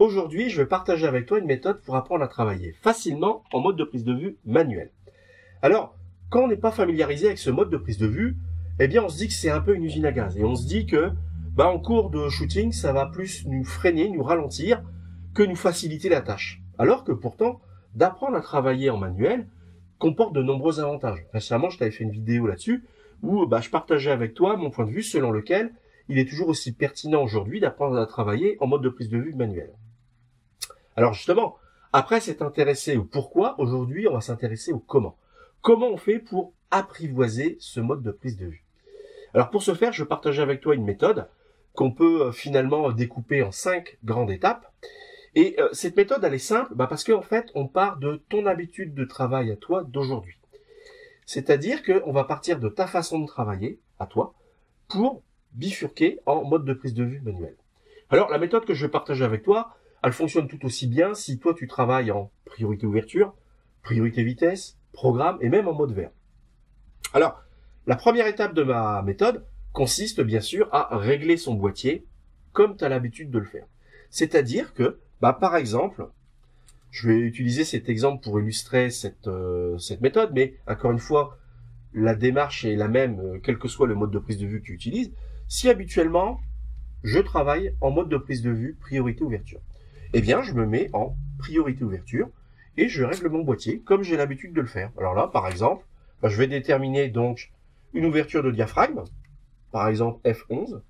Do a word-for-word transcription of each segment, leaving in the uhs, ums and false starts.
Aujourd'hui, je vais partager avec toi une méthode pour apprendre à travailler facilement en mode de prise de vue manuel. Alors, quand on n'est pas familiarisé avec ce mode de prise de vue, eh bien, on se dit que c'est un peu une usine à gaz. Et on se dit que, bah, en cours de shooting, ça va plus nous freiner, nous ralentir, que nous faciliter la tâche. Alors que pourtant, d'apprendre à travailler en manuel comporte de nombreux avantages. Récemment, je t'avais fait une vidéo là-dessus où bah, je partageais avec toi mon point de vue selon lequel il est toujours aussi pertinent aujourd'hui d'apprendre à travailler en mode de prise de vue manuel. Alors justement, après s'être intéressé au pourquoi, aujourd'hui on va s'intéresser au comment. Comment on fait pour apprivoiser ce mode de prise de vue? Alors pour ce faire, je vais partager avec toi une méthode qu'on peut euh, finalement découper en cinq grandes étapes. Et euh, cette méthode, elle est simple bah, parce qu'en fait, on part de ton habitude de travail à toi d'aujourd'hui. C'est-à-dire qu'on va partir de ta façon de travailler à toi pour bifurquer en mode de prise de vue manuel. Alors la méthode que je vais partager avec toi, elle fonctionne tout aussi bien si toi tu travailles en priorité ouverture, priorité vitesse, programme et même en mode vert. Alors, la première étape de ma méthode consiste bien sûr à régler son boîtier comme tu as l'habitude de le faire. C'est-à-dire que, bah, par exemple, je vais utiliser cet exemple pour illustrer cette, euh, cette méthode, mais encore une fois, la démarche est la même, euh, quel que soit le mode de prise de vue que tu utilises. Si habituellement, je travaille en mode de prise de vue priorité ouverture, eh bien, je me mets en priorité ouverture et je règle mon boîtier comme j'ai l'habitude de le faire. Alors là, par exemple, bah, je vais déterminer donc une ouverture de diaphragme, par exemple F onze.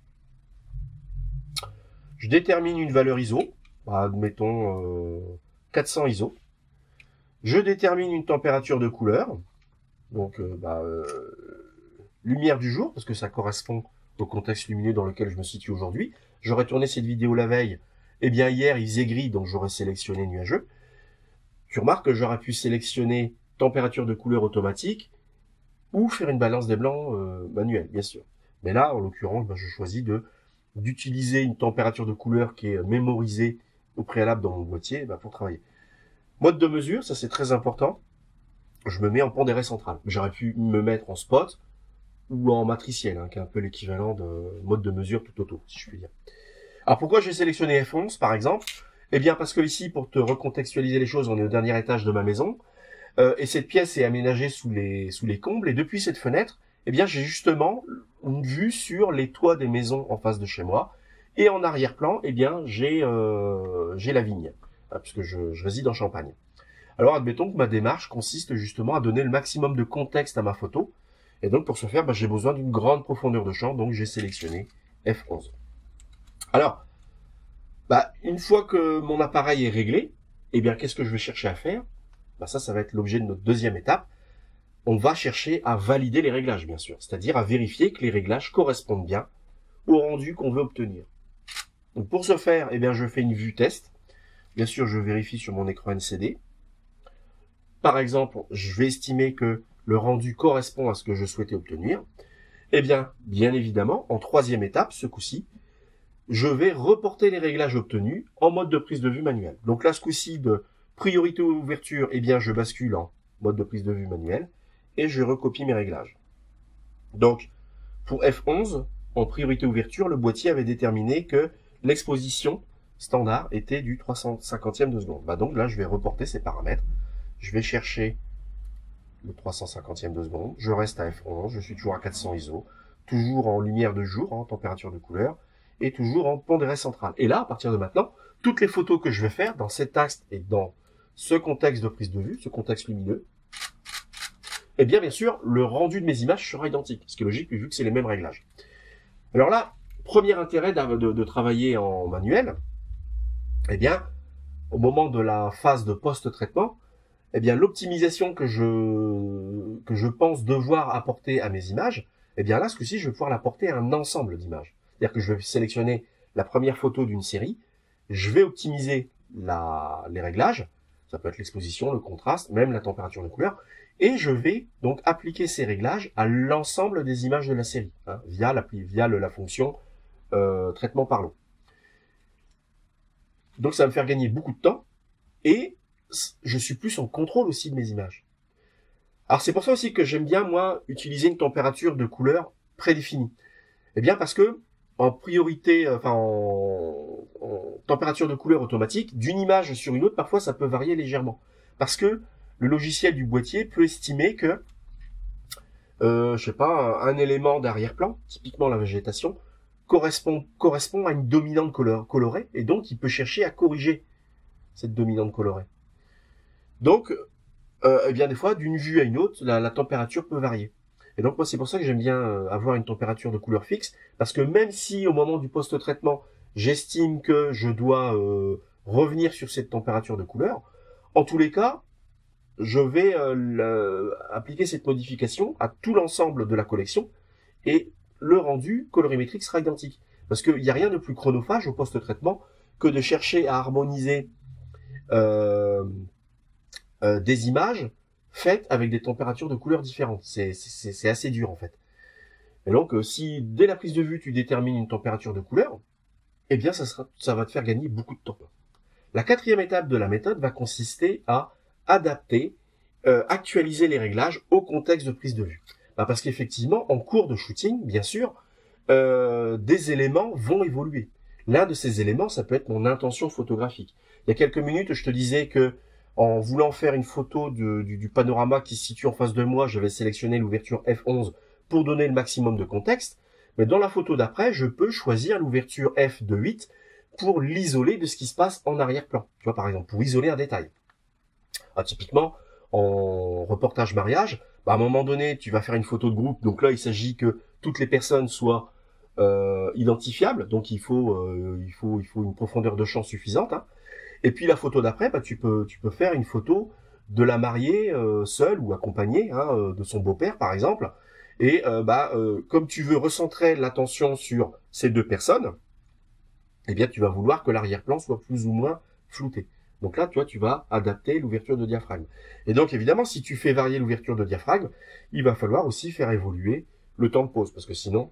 Je détermine une valeur I S O, bah, admettons euh, quatre cents I S O. Je détermine une température de couleur, donc euh, bah, euh, lumière du jour, parce que ça correspond au contexte lumineux dans lequel je me situe aujourd'hui. J'aurais tourné cette vidéo la veille, eh bien hier il faisait gris, donc j'aurais sélectionné nuageux. Tu remarques que j'aurais pu sélectionner température de couleur automatique ou faire une balance des blancs euh, manuelle, bien sûr. Mais là, en l'occurrence, bah, je choisis de d'utiliser une température de couleur qui est mémorisée au préalable dans mon boîtier bah, pour travailler. Mode de mesure, ça c'est très important. Je me mets en pondéré central. J'aurais pu me mettre en spot ou en matriciel, hein, qui est un peu l'équivalent de mode de mesure tout auto, si je puis dire. Alors pourquoi j'ai sélectionné F onze par exemple? Eh bien parce que ici, pour te recontextualiser les choses, on est au dernier étage de ma maison, euh, et cette pièce est aménagée sous les, sous les combles, et depuis cette fenêtre, eh bien j'ai justement une vue sur les toits des maisons en face de chez moi, et en arrière-plan, eh bien j'ai euh, j'ai la vigne, hein, puisque je, je réside en Champagne. Alors admettons que ma démarche consiste justement à donner le maximum de contexte à ma photo, et donc pour ce faire, bah, j'ai besoin d'une grande profondeur de champ, donc j'ai sélectionné F onze. Alors, bah, une fois que mon appareil est réglé, eh bien, qu'est-ce que je vais chercher à faire? Bah, ça, ça va être l'objet de notre deuxième étape. On va chercher à valider les réglages, bien sûr. C'est-à-dire à vérifier que les réglages correspondent bien au rendu qu'on veut obtenir. Donc, pour ce faire, eh bien, je fais une vue test. Bien sûr, je vérifie sur mon écran L C D. Par exemple, je vais estimer que le rendu correspond à ce que je souhaitais obtenir. Eh bien, bien évidemment, en troisième étape, ce coup-ci, je vais reporter les réglages obtenus en mode de prise de vue manuelle. Donc là, ce coup-ci, de priorité ouverture, eh bien, je bascule en mode de prise de vue manuelle et je recopie mes réglages. Donc, pour F onze, en priorité ouverture, le boîtier avait déterminé que l'exposition standard était du trois cent cinquantième de seconde. Bah donc là, je vais reporter ces paramètres. Je vais chercher le trois cent cinquantième de seconde. Je reste à F onze, je suis toujours à quatre cents I S O, toujours en lumière de jour, en température de couleur, et toujours en pondéré central. Et là, à partir de maintenant, toutes les photos que je vais faire dans cet axe et dans ce contexte de prise de vue, ce contexte lumineux, eh bien, bien sûr, le rendu de mes images sera identique. Ce qui est logique, vu que c'est les mêmes réglages. Alors là, premier intérêt de, de, de travailler en manuel, eh bien, au moment de la phase de post-traitement, eh bien, l'optimisation que je, que je pense devoir apporter à mes images, eh bien là, ce coup-ci, je vais pouvoir l'apporter à un ensemble d'images. C'est-à-dire que je vais sélectionner la première photo d'une série, je vais optimiser la, les réglages, ça peut être l'exposition, le contraste, même la température de couleur, et je vais donc appliquer ces réglages à l'ensemble des images de la série, hein, via, la, via le, la fonction euh, traitement par l'eau. Donc ça va me faire gagner beaucoup de temps, et je suis plus en contrôle aussi de mes images. Alors c'est pour ça aussi que j'aime bien, moi, utiliser une température de couleur prédéfinie. Eh bien parce que, en priorité, enfin en, en température de couleur automatique, d'une image sur une autre, parfois ça peut varier légèrement. Parce que le logiciel du boîtier peut estimer que, euh, je sais pas, un, un élément d'arrière-plan, typiquement la végétation, correspond, correspond à une dominante color, colorée, et donc il peut chercher à corriger cette dominante colorée. Donc, euh, eh bien des fois, d'une vue à une autre, la, la température peut varier. Et donc moi c'est pour ça que j'aime bien avoir une température de couleur fixe, parce que même si au moment du post-traitement, j'estime que je dois euh, revenir sur cette température de couleur, en tous les cas, je vais euh, le, appliquer cette modification à tout l'ensemble de la collection, et le rendu colorimétrique sera identique. Parce qu'il n'y a rien de plus chronophage au post-traitement que de chercher à harmoniser euh, euh, des images faites avec des températures de couleurs différentes. C'est assez dur en fait. Et donc, euh, si dès la prise de vue, tu détermines une température de couleur, eh bien, ça, sera, ça va te faire gagner beaucoup de temps. La quatrième étape de la méthode va consister à adapter, euh, actualiser les réglages au contexte de prise de vue. Bah, parce qu'effectivement, en cours de shooting, bien sûr, euh, des éléments vont évoluer. L'un de ces éléments, ça peut être mon intention photographique. Il y a quelques minutes, je te disais que en voulant faire une photo de, du, du panorama qui se situe en face de moi, je vais sélectionner l'ouverture F onze pour donner le maximum de contexte. Mais dans la photo d'après, je peux choisir l'ouverture F de huit pour l'isoler de ce qui se passe en arrière-plan. Tu vois, par exemple, pour isoler un détail. Ah, typiquement, en reportage mariage, bah, à un moment donné, tu vas faire une photo de groupe. Donc là, il s'agit que toutes les personnes soient euh, identifiables. Donc il faut, euh, il faut, il faut une profondeur de champ suffisante. Hein. Et puis la photo d'après, bah, tu peux, tu peux faire une photo de la mariée euh, seule ou accompagnée hein, de son beau-père, par exemple. Et euh, bah, euh, comme tu veux recentrer l'attention sur ces deux personnes, eh bien, tu vas vouloir que l'arrière-plan soit plus ou moins flouté. Donc là, toi, tu vas adapter l'ouverture de diaphragme. Et donc, évidemment, si tu fais varier l'ouverture de diaphragme, il va falloir aussi faire évoluer le temps de pause, parce que sinon,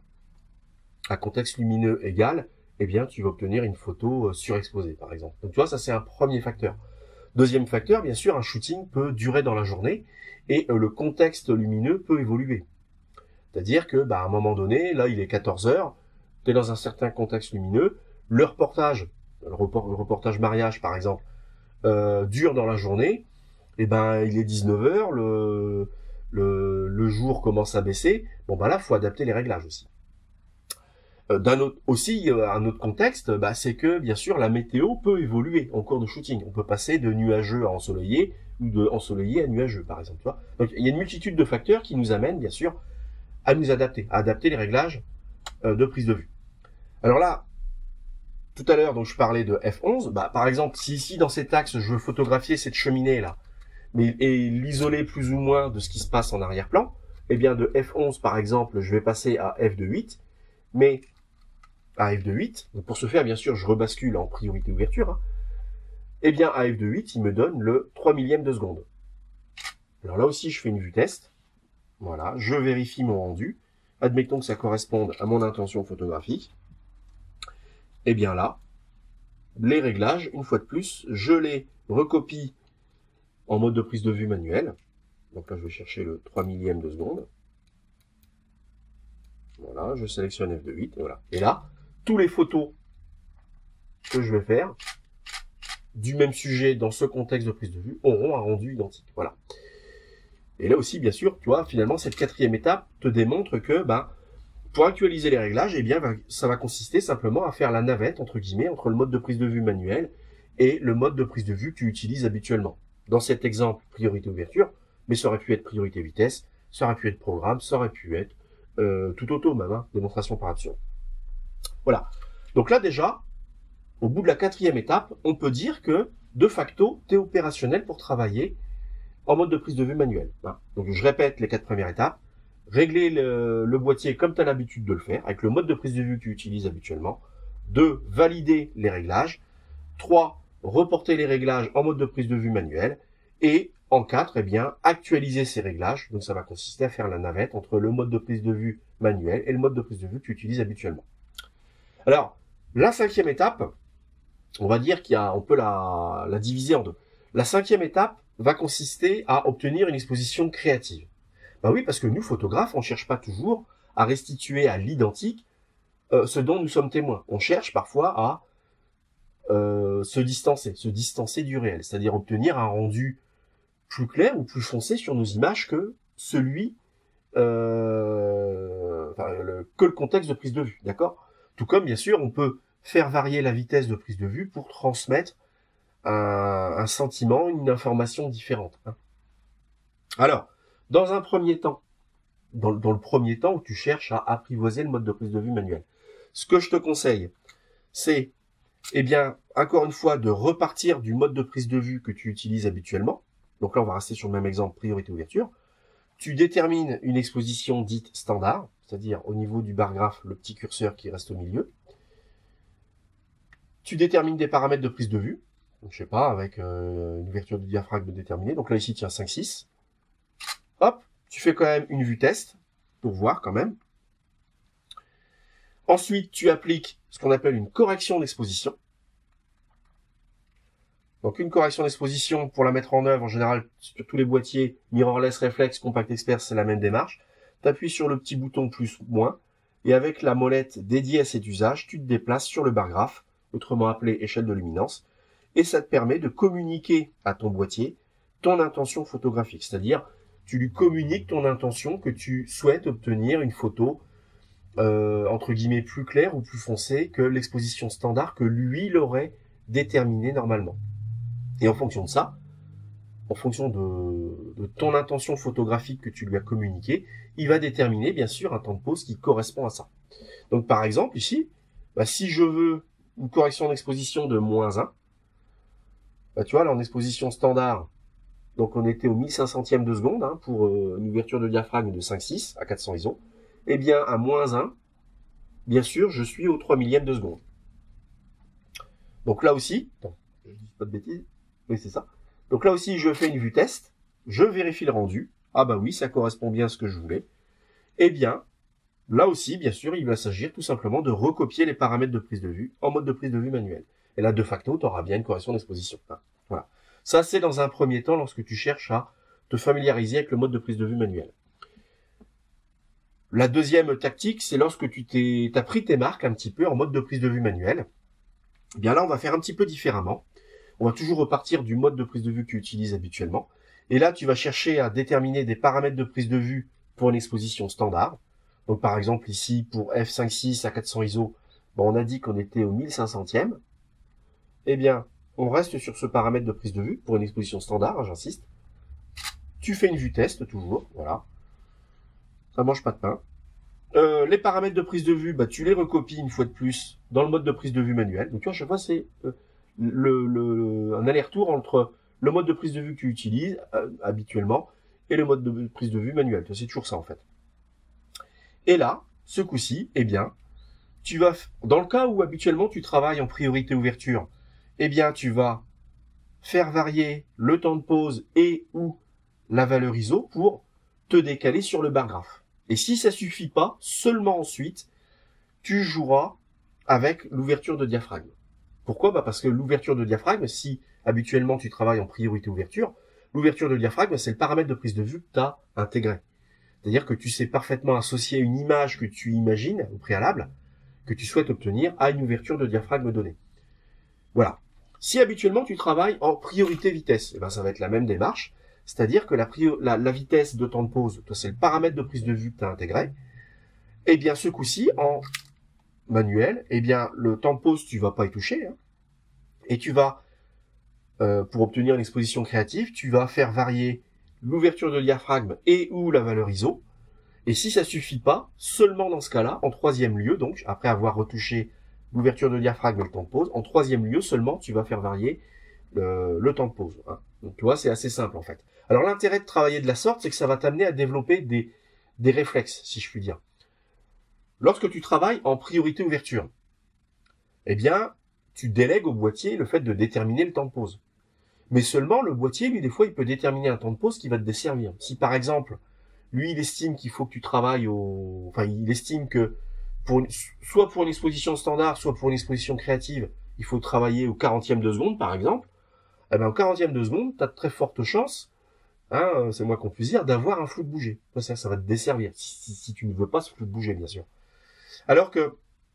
à contexte lumineux égal, eh bien, tu vas obtenir une photo surexposée, par exemple. Donc, tu vois, ça, c'est un premier facteur. Deuxième facteur, bien sûr, un shooting peut durer dans la journée et euh, le contexte lumineux peut évoluer. C'est-à-dire que, bah, à un moment donné, là, il est quatorze heures, tu es dans un certain contexte lumineux, le reportage, le, report, le reportage mariage, par exemple, euh, dure dans la journée, et ben, il est dix-neuf heures, le, le, le jour commence à baisser, bon, bah là, faut adapter les réglages aussi. D'un autre, aussi, un autre contexte, bah, c'est que, bien sûr, la météo peut évoluer en cours de shooting. On peut passer de nuageux à ensoleillé, ou de ensoleillé à nuageux, par exemple. Tu vois. Donc, il y a une multitude de facteurs qui nous amènent, bien sûr, à nous adapter, à adapter les réglages euh, de prise de vue. Alors là, tout à l'heure, donc je parlais de F onze. Bah, par exemple, si ici, dans cet axe, je veux photographier cette cheminée-là, mais et l'isoler plus ou moins de ce qui se passe en arrière-plan, eh bien, de F onze, par exemple, je vais passer à F de huit, mais à F de huit, donc pour ce faire, bien sûr, je rebascule en priorité ouverture, hein. Eh bien, à F de huit, il me donne le trois millième de seconde. Alors là aussi, je fais une vue test. Voilà, je vérifie mon rendu. Admettons que ça corresponde à mon intention photographique. Eh bien là, les réglages, une fois de plus, je les recopie en mode de prise de vue manuel. Donc là, je vais chercher le trois millième de seconde. Voilà, je sélectionne F de huit, et voilà. Et là, tous les photos que je vais faire du même sujet dans ce contexte de prise de vue auront un rendu identique. Voilà. Et là aussi, bien sûr, tu vois, finalement, cette quatrième étape te démontre que, ben, pour actualiser les réglages, eh bien, ça va consister simplement à faire la navette, entre guillemets, entre le mode de prise de vue manuel et le mode de prise de vue que tu utilises habituellement. Dans cet exemple, priorité ouverture, mais ça aurait pu être priorité vitesse, ça aurait pu être programme, ça aurait pu être euh, tout auto même, hein, démonstration par action. Voilà. Donc là, déjà, au bout de la quatrième étape, on peut dire que, de facto, tu es opérationnel pour travailler en mode de prise de vue manuel. Hein. Donc je répète les quatre premières étapes. Régler le, le boîtier comme tu as l'habitude de le faire, avec le mode de prise de vue que tu utilises habituellement. deux. Valider les réglages. trois. Reporter les réglages en mode de prise de vue manuel. Et en quatre, eh bien, actualiser ces réglages. Donc ça va consister à faire la navette entre le mode de prise de vue manuel et le mode de prise de vue que tu utilises habituellement. Alors, la cinquième étape, on va dire qu'il y a, on peut la, la diviser en deux. La cinquième étape va consister à obtenir une exposition créative. Ben oui, parce que nous, photographes, on ne cherche pas toujours à restituer à l'identique euh, ce dont nous sommes témoins. On cherche parfois à euh, euh, se distancer, se distancer du réel, c'est-à-dire obtenir un rendu plus clair ou plus foncé sur nos images que celui, euh, enfin, le, que le contexte de prise de vue, d'accord? Tout comme, bien sûr, on peut faire varier la vitesse de prise de vue pour transmettre un, un sentiment, une information différente. Hein. Alors, dans un premier temps, dans, dans le premier temps où tu cherches à apprivoiser le mode de prise de vue manuel, ce que je te conseille, c'est, eh bien, encore une fois, de repartir du mode de prise de vue que tu utilises habituellement. Donc là, on va rester sur le même exemple, priorité ouverture. Tu détermines une exposition dite standard, c'est-à-dire au niveau du bar graphe, le petit curseur qui reste au milieu. Tu détermines des paramètres de prise de vue, donc je sais pas, avec euh, une ouverture de diaphragme déterminée. Donc là, ici, tiens, cinq six. Hop, tu fais quand même une vue test, pour voir quand même. Ensuite, tu appliques ce qu'on appelle une correction d'exposition. Donc une correction d'exposition, pour la mettre en œuvre, en général, sur tous les boîtiers, mirrorless, reflex, compact expert, c'est la même démarche. Tu appuies sur le petit bouton plus ou moins, et avec la molette dédiée à cet usage, tu te déplaces sur le bar graphe, autrement appelé échelle de luminance, et ça te permet de communiquer à ton boîtier ton intention photographique, c'est-à-dire tu lui communiques ton intention que tu souhaites obtenir une photo euh, entre guillemets plus claire ou plus foncée que l'exposition standard que lui l'aurait déterminée normalement. Et en fonction de ça, en fonction de, de ton intention photographique que tu lui as communiquée, il va déterminer bien sûr un temps de pause qui correspond à ça. Donc par exemple ici, bah, si je veux une correction d'exposition de moins un, bah, tu vois là en exposition standard, donc on était au mille cinq centième de seconde hein, pour euh, une ouverture de diaphragme de cinq six à quatre cents I S O, et bien à moins un, bien sûr je suis au trois millième de seconde. Donc là aussi, attends, je dis pas de bêtises, oui c'est ça. Donc là aussi je fais une vue test, je vérifie le rendu, ah bah oui ça correspond bien à ce que je voulais, et bien là aussi bien sûr il va s'agir tout simplement de recopier les paramètres de prise de vue en mode de prise de vue manuel. Et là de facto tu auras bien une correction d'exposition. Voilà. Ça, c'est dans un premier temps lorsque tu cherches à te familiariser avec le mode de prise de vue manuel. La deuxième tactique, c'est lorsque tu t'es, t'as pris tes marques un petit peu en mode de prise de vue manuel. Eh bien là, on va faire un petit peu différemment. On va toujours repartir du mode de prise de vue que tu utilises habituellement. Et là, tu vas chercher à déterminer des paramètres de prise de vue pour une exposition standard. Donc par exemple, ici, pour F cinq six à quatre cents I S O, bon, on a dit qu'on était au mille cinq centième. Eh bien, on reste sur ce paramètre de prise de vue pour une exposition standard, hein, j'insiste. Tu fais une vue test, toujours, voilà. Ça mange pas de pain. Euh, les paramètres de prise de vue, bah, tu les recopies une fois de plus dans le mode de prise de vue manuel. Donc, tu vois, à chaque fois, c'est euh, le, le, un aller-retour entre le mode de prise de vue que tu utilises euh, habituellement et le mode de prise de vue manuel. C'est toujours ça, en fait. Et là, ce coup-ci, eh bien, tu vas, dans le cas où habituellement tu travailles en priorité ouverture, eh bien, tu vas faire varier le temps de pause et ou la valeur I S O pour te décaler sur le bar graphe. Et si ça suffit pas, seulement ensuite, tu joueras avec l'ouverture de diaphragme. Pourquoi? Bah parce que l'ouverture de diaphragme, si habituellement tu travailles en priorité ouverture, l'ouverture de diaphragme, c'est le paramètre de prise de vue que tu as intégré. C'est-à-dire que tu sais parfaitement associer une image que tu imagines au préalable, que tu souhaites obtenir à une ouverture de diaphragme donnée. Voilà. Si habituellement tu travailles en priorité vitesse, eh ben ça va être la même démarche, c'est-à-dire que la, la, la vitesse de temps de pause, c'est le paramètre de prise de vue que tu as intégré, et bien ce coup-ci, en manuel, eh bien le temps de pause, tu vas pas y toucher, hein, et tu vas, euh, pour obtenir une exposition créative, tu vas faire varier l'ouverture de diaphragme et ou la valeur I S O, et si ça suffit pas, seulement dans ce cas-là, en troisième lieu, donc après avoir retouché l'ouverture de diaphragme et le temps de pause, en troisième lieu seulement, tu vas faire varier le, le temps de pause. Hein. Donc tu vois, c'est assez simple en fait. Alors l'intérêt de travailler de la sorte, c'est que ça va t'amener à développer des, des réflexes, si je puis dire. Lorsque tu travailles en priorité ouverture, eh bien, tu délègues au boîtier le fait de déterminer le temps de pause. Mais seulement, le boîtier, lui, des fois, il peut déterminer un temps de pause qui va te desservir. Si par exemple, lui, il estime qu'il faut que tu travailles au... Enfin, il estime que pour une... soit pour une exposition standard, soit pour une exposition créative, il faut travailler au quarantième de seconde, par exemple. Eh ben, au quarantième de seconde, tu as de très fortes chances, hein, c'est moi qu'on puisse dire, d'avoir un flou de bouger. Ça, ça va te desservir, si, si, si tu ne veux pas ce flou de bouger, bien sûr. Alors que,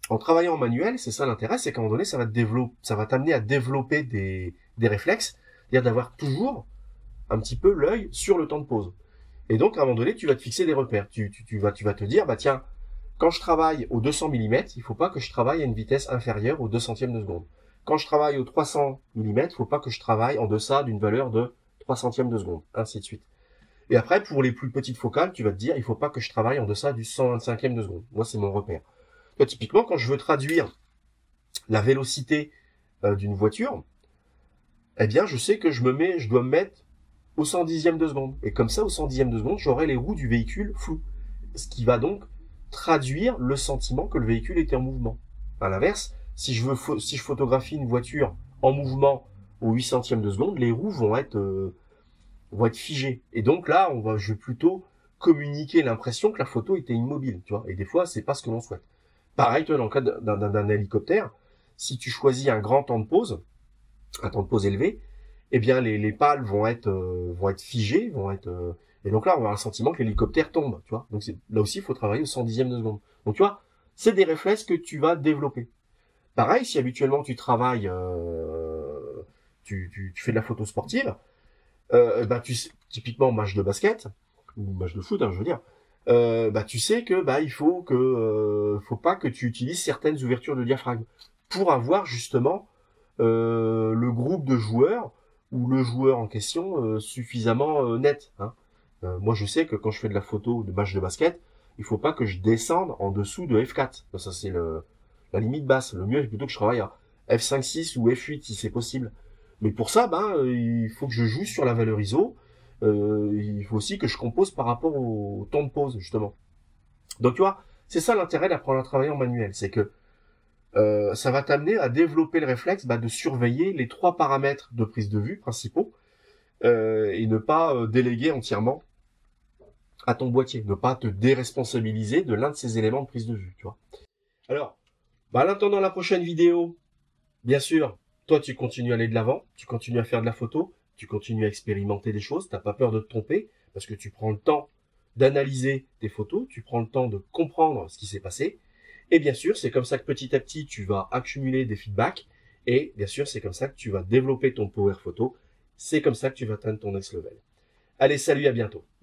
en travaillant en manuel, c'est ça l'intérêt, c'est qu'à un moment donné, ça va te développer, ça va t'amener à développer des, des réflexes, c'est-à-dire d'avoir toujours un petit peu l'œil sur le temps de pause. Et donc, à un moment donné, tu vas te fixer des repères. Tu, tu, tu vas, tu vas te dire, bah tiens, quand je travaille au deux cents millimètres, il faut pas que je travaille à une vitesse inférieure au deux centièmes de seconde. Quand je travaille au trois cents millimètres, il faut pas que je travaille en deçà d'une valeur de trois centièmes de seconde, ainsi de suite. Et après, pour les plus petites focales, tu vas te dire, il faut pas que je travaille en deçà du cent vingt-cinquième de seconde. Moi, c'est mon repère. Toi, typiquement, quand je veux traduire la vélocité euh, d'une voiture, eh bien, je sais que je me mets, je dois me mettre au cent dixième de seconde. Et comme ça, au cent dixième de seconde, j'aurai les roues du véhicule floues. Ce qui va donc traduire le sentiment que le véhicule était en mouvement. À l'inverse, si je veux, si je photographie une voiture en mouvement au huit centième de seconde, les roues vont être, euh, vont être figées. Et donc là, on va, je vais plutôt communiquer l'impression que la photo était immobile, tu vois. Et des fois, c'est pas ce que l'on souhaite. Pareil, toi, dans le cas d'un, d'un, d'un hélicoptère, si tu choisis un grand temps de pause, un temps de pause élevé, eh bien les, les pales vont être euh, vont être figées, vont être euh, et donc là on va avoir le sentiment que l'hélicoptère tombe, tu vois. Donc c'est là aussi il faut travailler au cent dixième de seconde. Donc tu vois, c'est des réflexes que tu vas développer. Pareil, si habituellement tu travailles, euh, tu, tu, tu fais de la photo sportive, euh, bah tu sais, typiquement match de basket ou match de foot, hein, je veux dire, euh, bah tu sais que bah il faut que euh, faut pas que tu utilises certaines ouvertures de diaphragme pour avoir justement euh, le groupe de joueurs ou le joueur en question euh, suffisamment euh, net. Hein. Euh, moi, je sais que quand je fais de la photo de match de basket, il faut pas que je descende en dessous de F quatre. Ça, c'est le, la limite basse. Le mieux, c'est plutôt que je travaille à F cinq, six ou F huit si c'est possible. Mais pour ça, ben, euh, il faut que je joue sur la valeur I S O. Euh, il faut aussi que je compose par rapport au temps de pause, justement. Donc, tu vois, c'est ça l'intérêt d'apprendre à travailler en manuel. C'est que Euh, ça va t'amener à développer le réflexe bah, de surveiller les trois paramètres de prise de vue principaux euh, et ne pas euh, déléguer entièrement à ton boîtier, ne pas te déresponsabiliser de l'un de ces éléments de prise de vue, tu vois. Alors, bah, en attendant la prochaine vidéo, bien sûr, toi tu continues à aller de l'avant, tu continues à faire de la photo, tu continues à expérimenter des choses, t'as pas peur de te tromper parce que tu prends le temps d'analyser tes photos, tu prends le temps de comprendre ce qui s'est passé. Et bien sûr, c'est comme ça que petit à petit, tu vas accumuler des feedbacks. Et bien sûr, c'est comme ça que tu vas développer ton power photo. C'est comme ça que tu vas atteindre ton next level. Allez, salut, à bientôt.